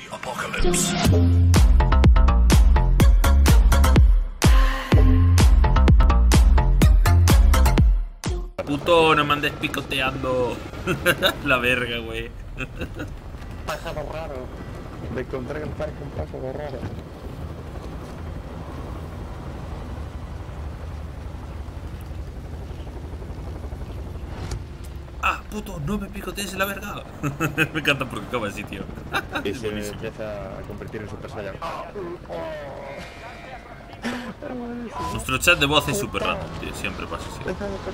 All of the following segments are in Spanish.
Apocalypse. Puto, no me andes picoteando. La verga, güey. Pájaro raro. Me encontré en el parque un pájaro raro. Ah, puto, no me picotees la verga. Me encanta porque acaba así, tío. Y se empieza a convertir en Super Saiyan. Nuestro chat de voz es súper random, tío. Siempre pasa así.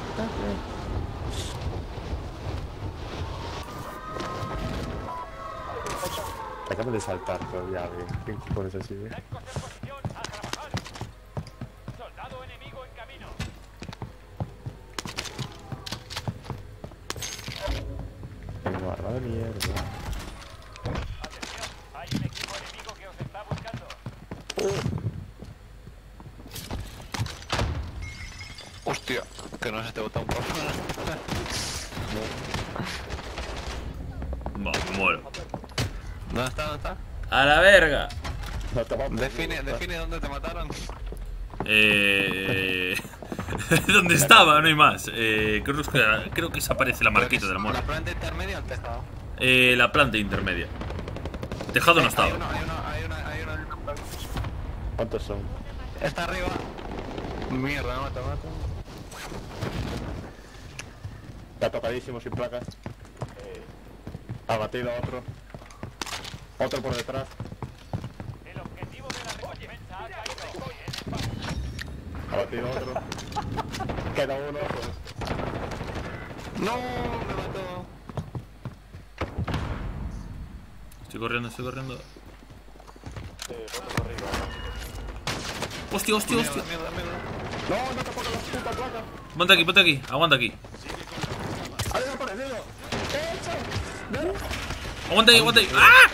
Acabo de saltar todavía, ¿qué pones así, Soldado enemigo en camino. Tengo barra de mierda. Atención, hay un equipo enemigo que os está buscando. Hostia, que no se te bota un poco. Va, me muero. ¿Dónde está? ¿Dónde está? A la verga. No te vamos. Define dónde te mataron. ¿Dónde estaba? No hay más. Creo que se aparece la marquita de la ¿La muerte. planta intermedia o el tejado? La planta intermedia. El tejado no estaba. Hay uno. ¿Cuántos son? Está arriba. Mierda, no mata. Está tocadísimo sin placas. Abatido a otro. Otro por detrás. El objetivo de la recompensa ha caído. Abatido a otro. Queda uno. No, me mató. Estoy corriendo. Hostia. Mierda. No, no te pongas la puta placa. Ponte aquí. Aguanta aquí. ¡Ha desaparecido! Aguanta ahí. ¡Ah!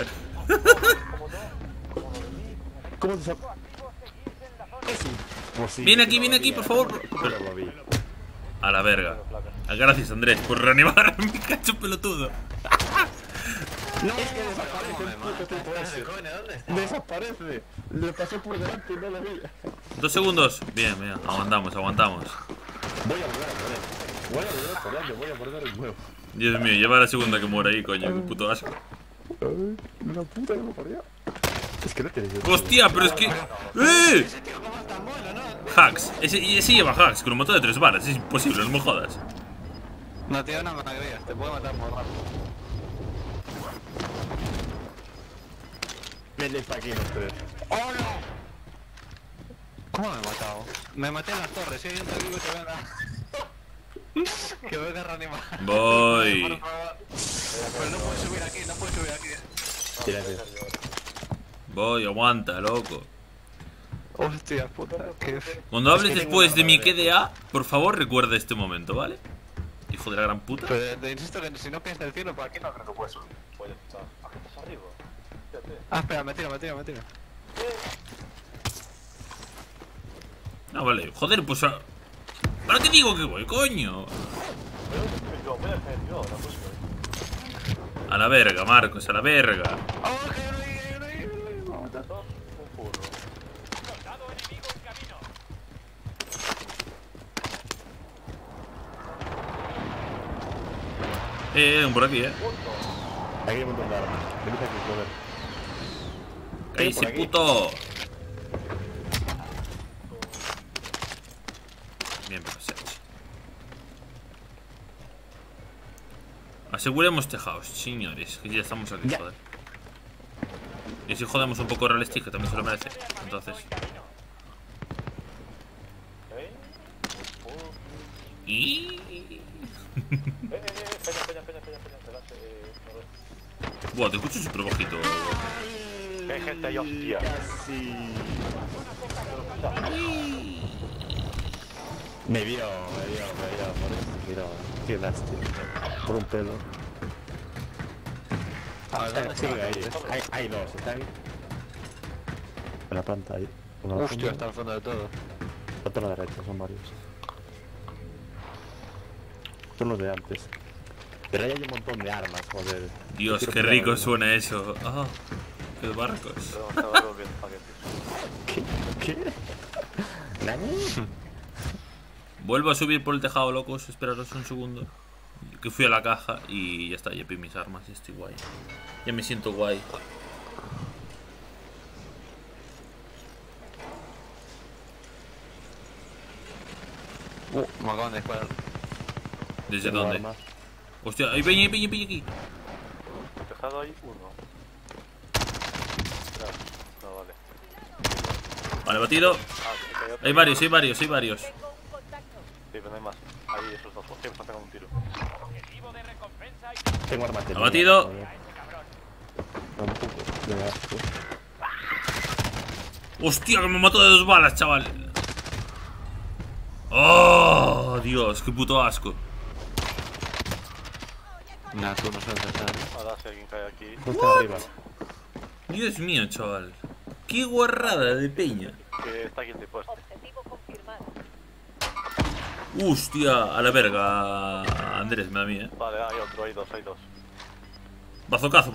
¿Cómo desapareció? Pues sí, Viene aquí, por favor. Pero lo vi. A la verga. Gracias, Andrés, por reanimarme. Me cacho pelotudo. No, es que desaparece el puto tipo ese. ¿Dónde está? Desaparece. Le pasé por delante y no lo vi. 2 segundos. Bien. Aguantamos. Voy a volver por delante, voy a morder el huevo. Dios mío, lleva la segunda que muere ahí, coño. Qué puto asco. Ay, una puta que me parió. Es que no tienes. Hostia, pero es que... Ese tío como está bueno, ¿no? Hacks. Ese lleva hacks con un motor de 3 balas. Es imposible, no me jodas. No tiene una maravilla, te puede matar por rato. Ven para aquí, ustedes. ¡Oh, no! ¿Cómo me he matado? Me maté en las torres, si hay un tío que te venga. Que venga a reanimar. Voy. Por favor. Pero no puedes subir aquí, Tírate. Voy, aguanta, loco. Hostia puta, que... Cuando hables Es que después de mi tengo una KDA, por favor recuerda este momento, ¿vale? Hijo de la gran puta. Pero te insisto que si no caes del cielo, por aquí no creo que puedes subir. Pues está. Aquí estás arriba. Fíjate. Ah, espera, me tiro. No, vale. Joder, pues... ¿Para qué digo que voy, coño? Voy a caer yo ahora mismo. A la verga, Marcos, a la verga. ¡Oh, que no hay! Me va a matar. Un puro. Soldado enemigo en camino. Por aquí, Aquí hay un montón de armas. Venid aquí, joder. Cállese, por aquí. puto. Bien, pero se ha hecho. Aseguremos tejados, señores. Que ya estamos aquí, Ya. joder. Y si jodemos un poco Realistic, que también se lo merece. Entonces. Y... Peña. Buah, te escucho súper bajito. Que hay gente ahí, hostia. Casi. Me vio, por eso, mira, qué lástima. Por un pelo. Sigue ahí. Hay dos, ¿está ahí? En la planta ahí. Uno a la Hostia, fondo, está al fondo de todo. otro a la derecha, son varios. Son los de antes. Pero ahí hay un montón de armas, joder. Dios, Quiero qué pillar rico alguna. suena eso. Ah. Qué barcos. Pero me estaba volviendo paquetes. ¿Qué? ¿Nani? Vuelvo a subir por el tejado, locos. Esperaros un segundo. Que fui a la caja y ya está. Ya pillé mis armas y estoy guay. Ya me siento guay. Me acaban de disparar. ¿Desde Tengo dónde? armas. Hostia, ahí peña aquí. Tejado hay uno. No, vale. Vale, batido. Sí que hay otro. Hay varios. Tengo un contacto. Sí, pero no hay más. Ahí esos dos. Hostia, me pegan un tiro. Objetivo de recompensa y Tengo armas de línea, Abatido. joder. a ese cabrón. Un poco de asco. Hostia, que me mató de 2 balas, chaval. Oh, Dios, qué puto asco. Nah, tú no sabes estar. Ahora si alguien cae aquí. Justo arriba. Dios mío, chaval. Qué guarrada de peña. Que está aquí el tipo este. Objetivo confirmado. Hostia, a la verga. Andrés, me da a mí, Vale, hay dos. Bazocazo.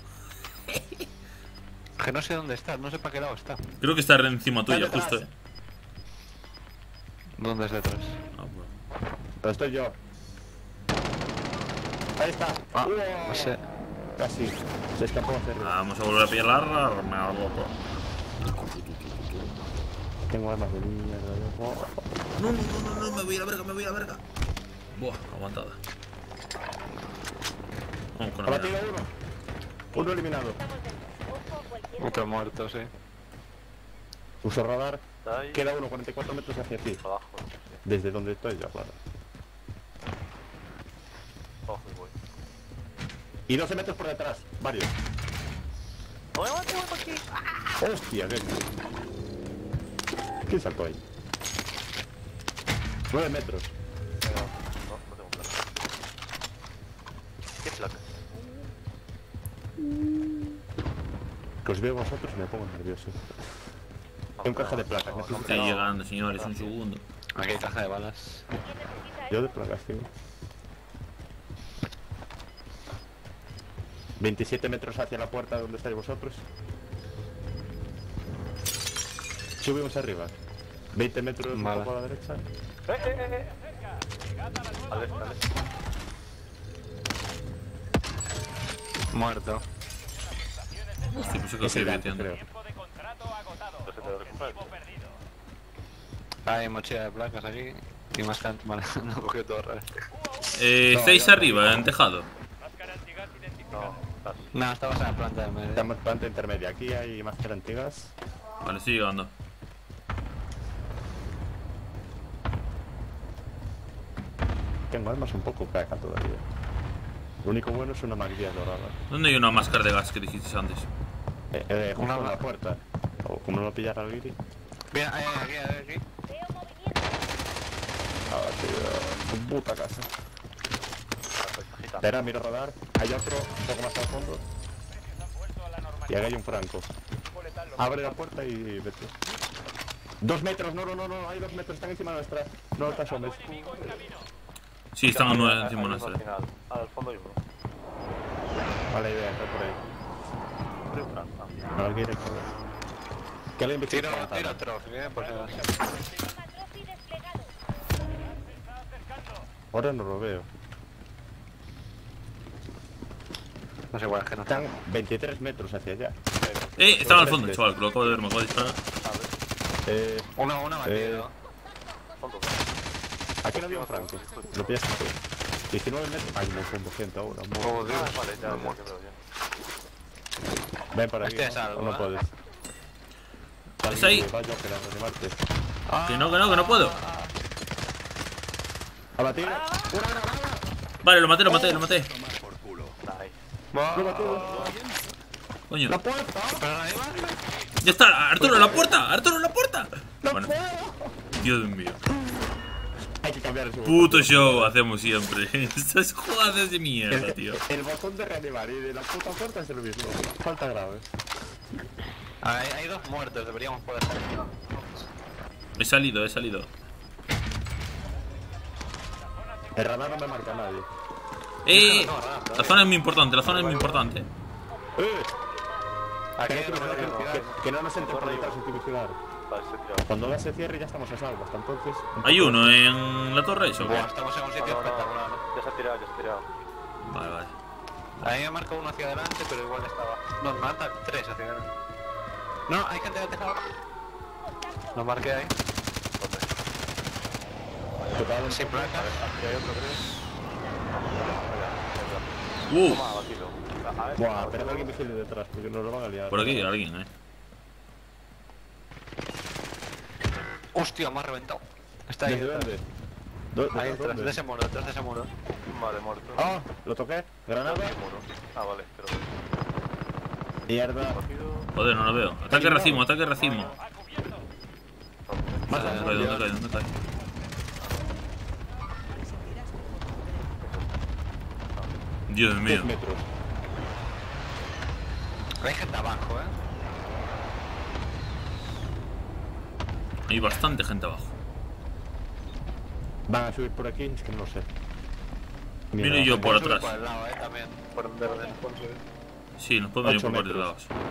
Que no sé dónde está, no sé para qué lado está. Creo que está encima tuya, Está justo, detrás. ¿Dónde es detrás? Ah, bueno. Pero estoy yo. Ahí está. Ah, Uah. no sé. Casi. Se escapó hacia arriba. Vamos a volver a pillar la arma, loco. Tengo armas de mierda. Oh. No, me voy a la verga. Buah, aguantada. Vamos con la Abatido mierda. uno. Uno eliminado. Estamos dentro. Ojo a cualquier Otro muerto, sí. Uso radar. Está ahí. Queda uno 44 metros hacia ti. Abajo. Desde donde estoy yo, claro. Abajo y voy. Y 12 metros por detrás. Varios. ¡No me mates, por aquí! Hostia, ¿qué? ¿Quién saltó ahí? 9 metros. No tengo placa. ¿Qué placa? Que os veo vosotros y me pongo nervioso. Tengo caja de placas. necesito- Estoy llegando, señores, un segundo. Aquí hay caja de balas. ¿Alguien necesita Yo de placas, tío. 27 metros hacia la puerta donde estáis vosotros. Subimos arriba. 20 metros un Vale. poco a la derecha. Vale. Muerto. Hostia, pues Es que el estoy gato, metiendo. creo. tiempo de contrato agotado? Entonces te lo recuperas. Objetivo perdido. Hay mochila de placas aquí. Y más canto. Vale, no cogió todo raro. Estáis arriba, en tejado. Máscara antigas identificada. No, estás. No, estabas en la planta del medio. Estamos en planta intermedia. Aquí hay máscaras antiguas. Vale, estoy llegando. Tengo armas un poco caca todavía. Lo único bueno es una magnilla dorada. ¿Dónde hay una máscara de gas que dijiste antes? Justo Una en la ma- puerta. O como no pillara al guiri. Mira, aquí. Veo movimiento. Ah, tío. Tu puta casa. Espera, miro radar. Hay otro un poco más al fondo. Han vuelto a la Y normalidad. ahí hay un franco. Tipo letal, lo Abre la puerta y vete. 2 metros, no, hay 2 metros, están encima nuestra. No te asomes. enemigo en camino. Sí, están a 9 Hay encima uno nuestra. al final. Al fondo hay uno. Vale idea, está por ahí. Hay un franco. No, el guiri hay que le investigue. Tiro trophy, por si acaso. Sistema trophy desplegado. Se está acercando. Ahora no lo veo. No sé igual, es que no Están 23 metros hacia allá. Estaba al fondo, chaval, que lo acabo de ver, me acabo de disparar. Una batido. Fondo. Aquí no había un franco. Lo pillaste tú. 19 metros. Ay, no son 200 ahora. Oh, Dios. Vale, ya veo ya. Ven para aquí. Este es ¿no? algo, ¿O no ¿eh? puedes? ¿Es ahí? Vaya, que la reanimarte. Que no puedo. Abatir. Vale, lo maté. Nice. Coño. ¡La puerta! Ya está, Arturo, la puerta. Bueno, Dios mío. Hay que cambiar ese Puto show hacemos siempre. Estas jugadas de mierda, tío. El botón de reanimar y de la puta puerta es el mismo. Falta grave. Hay dos muertos, deberíamos poder salir. He salido. El radar no me marca a nadie. La zona es muy importante, ¡Eh! Aquí Que no, no me que- tengo que no nos entren por detrás sin vigilar. Vale, se tira. Cuando gas se cierre ya estamos a salvo. Hasta entonces... ¿Hay uno en la torre eso? o qué? Buah, estamos en un sitio espectacular. Ya se ha tirado, ya se ha tirado. Vale, vale. A mí me marcó uno hacia adelante, pero igual estaba. Nos matan 3 hacia adelante. No, hay gente del tejado. Lo marqué ahí. Total, Sin placa. Aquí hay otro, creo. Uh, Toma, batido. A ver. Buah, pero que alguien vigile detrás porque nos lo van a liar. por aquí hay alguien, Hostia, me ha reventado. Está ahí. ¿Desde detrás. dónde? Ahí detrás ¿Dónde? de ese muro, detrás de ese muro. Vale, muerto. Ah, lo toqué. Granada. Ah, vale, pero. Mierda. Batido. Joder, no lo veo. Ataque racimo, ataque racimo. Ha cubierto. Más ¿Dónde cae? ¿Dónde cae? ¿Dónde cae? Dios 10 mío. metros. Hay gente abajo, Hay bastante gente abajo. Van a subir por aquí, es que no sé. Miro Mira, yo por Sube atrás. Por el lado, también. Por el verde. Sí, nos podemos ir 8 por varios metros. lados.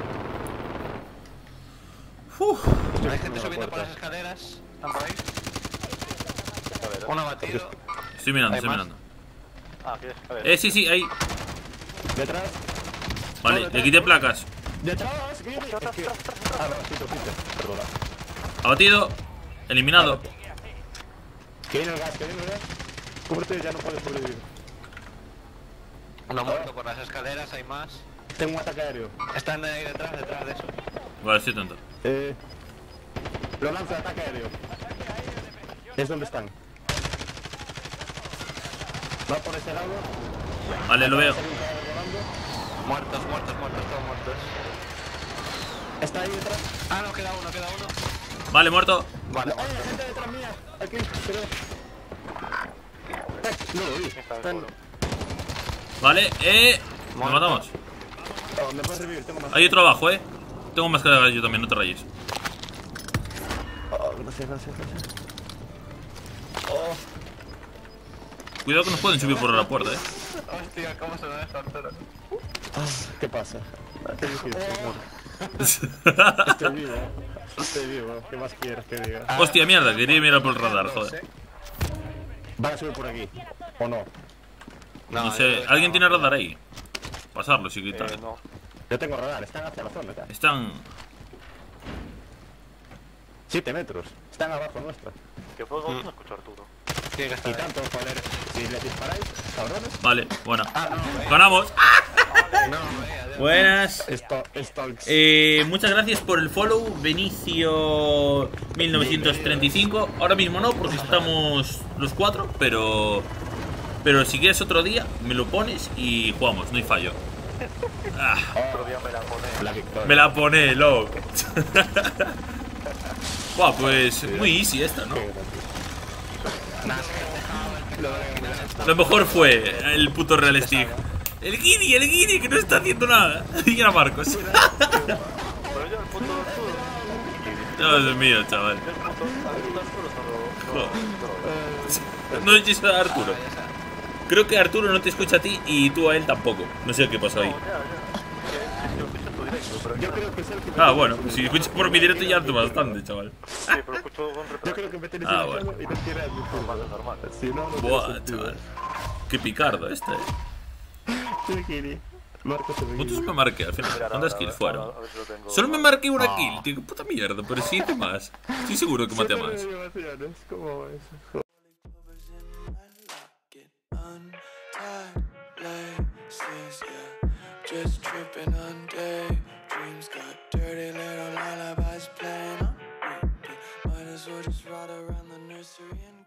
Uf. Hay gente subiendo por las escaleras. ¿Están por ahí? A ver. Uno batido. Estoy mirando, ¿Hay estoy más? mirando. Ah, aquí es. A ver. Sí, ahí. Detrás. Vale, le quité placas. Detrás. Que viene. Es que... Ah, no, sí, perdona. Abatido. Eliminado. Que viene el gas, que viene el gas. Cúbrete, ya no puedes sobrevivir. Uno muerto por las escaleras, hay más. Tengo un ataque aéreo. Están ahí detrás de eso. Vale, estoy tonto. Lo lanzo, ataque aéreo. Es donde están. Va por ese lado. Vale, lo veo. Sale un cadáver volando. Muertos, todos muertos. Está ahí detrás. Ah, no, queda uno. Vale, muerto. Vale, ¡Ay, hay gente detrás mía! Aquí, creo. No lo vi. Está en el Vale, Nos matamos. Oh, me puedes revivir, tengo más. Hay otro abajo, Tengo más cargas yo también, no te rayes. Oh, gracias. Oh, Cuidado que nos pueden subir por la puerta, Hostia, ¿cómo se da esta altura? ¿qué pasa? Estoy vivo. ¿Qué más quieres que diga? Hostia, mierda, quería mirar por el radar, joder. ¿Van a subir por aquí? ¿O no? No sé, ¿alguien tiene radar ahí? Pasarlo, sí que tal. No. Yo tengo radar, están hacia la zona. Están... 7 metros. Están abajo nuestra. ¿Qué fuego? No escucho a Arturo. Tiene que Y estar ahí. tanto, joder. Si les disparáis, cabrones. Vale, buena. Ah, no, ¡Ganamos! no, adiós. Buenas. Stalks. Muchas gracias por el follow, Benicio 1935. Ahora mismo no, porque estamos los 4, pero si quieres otro día, me lo pones y jugamos, no hay fallo. Otro día me la pone. La victoria. Me la pone, loco. Buah, pues muy easy esta, ¿no? Lo mejor fue el puto Real Stick. El Guiri, que no está haciendo nada. Y era Marcos. Pero yo el puto Arturo. No, Dios mío, chaval. El puto Arturo solo. No escuches a Arturo. Creo que Arturo no te escucha a ti y tú a él tampoco. No sé qué pasó ahí. Yo escucho tu directo, pero Yo creo que es el que me Ah, bueno, si escuchas por mi directo ya harto bastante, chaval. sí, pero escucho con Yo retraso. creo que me tenéis Ah, en el bueno. juego y no quiere el Normal, normal. Si no, no tiene Buah, sentido. chaval. Qué picardo este, Sí, Kiri. Marco se ¿Cuántos me marqué al final? Mira, ¿Cuántas ahora, kills a fueron? ver si lo tengo. Solo me marqué una kill, tío. Qué puta mierda, pero sí hice más. Estoy seguro que maté más. ¿Cómo es? Just tripping on day dreams, got dirty little lullabies playing on repeat. Might as well just ride around the nursery and